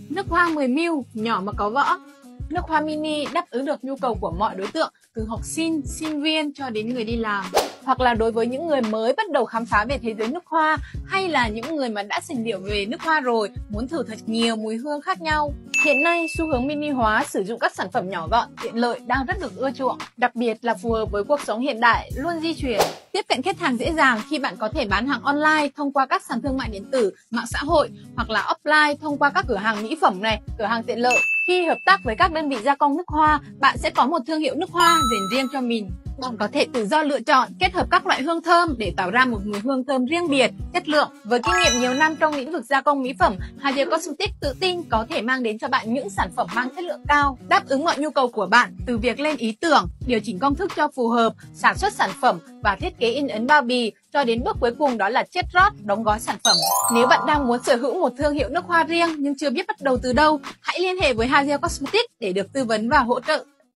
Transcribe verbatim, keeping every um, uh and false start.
Nước hoa mười mi li lít, nhỏ mà có vỏ. Nước hoa mini đáp ứng được nhu cầu của mọi đối tượng, từ học sinh, sinh viên cho đến người đi làm. Hoặc là đối với những người mới bắt đầu khám phá về thế giới nước hoa, hay là những người mà đã sành điệu về nước hoa rồi, muốn thử thật nhiều mùi hương khác nhau. Hiện nay, xu hướng mini hóa sử dụng các sản phẩm nhỏ gọn, tiện lợi đang rất được ưa chuộng, đặc biệt là phù hợp với cuộc sống hiện đại, luôn di chuyển. Tiếp cận khách hàng dễ dàng khi bạn có thể bán hàng online thông qua các sàn thương mại điện tử, mạng xã hội, hoặc là offline thông qua các cửa hàng mỹ phẩm này, cửa hàng tiện lợi. Khi hợp tác với các đơn vị gia công nước hoa, bạn sẽ có một thương hiệu nước hoa dành riêng cho mình. Bạn có thể tự do lựa chọn, kết hợp các loại hương thơm để tạo ra một mùi hương thơm riêng biệt, chất lượng. Với kinh nghiệm nhiều năm trong lĩnh vực gia công mỹ phẩm, Hazel Cosmetics tự tin có thể mang đến cho bạn những sản phẩm mang chất lượng cao, đáp ứng mọi nhu cầu của bạn, từ việc lên ý tưởng, điều chỉnh công thức cho phù hợp, sản xuất sản phẩm và thiết kế in ấn bao bì, cho đến bước cuối cùng đó là chiết rót, đóng gói sản phẩm. Nếu bạn đang muốn sở hữu một thương hiệu nước hoa riêng nhưng chưa biết bắt đầu từ đâu, hãy liên hệ với Hazel Cosmetics để được tư vấn và hỗ trợ.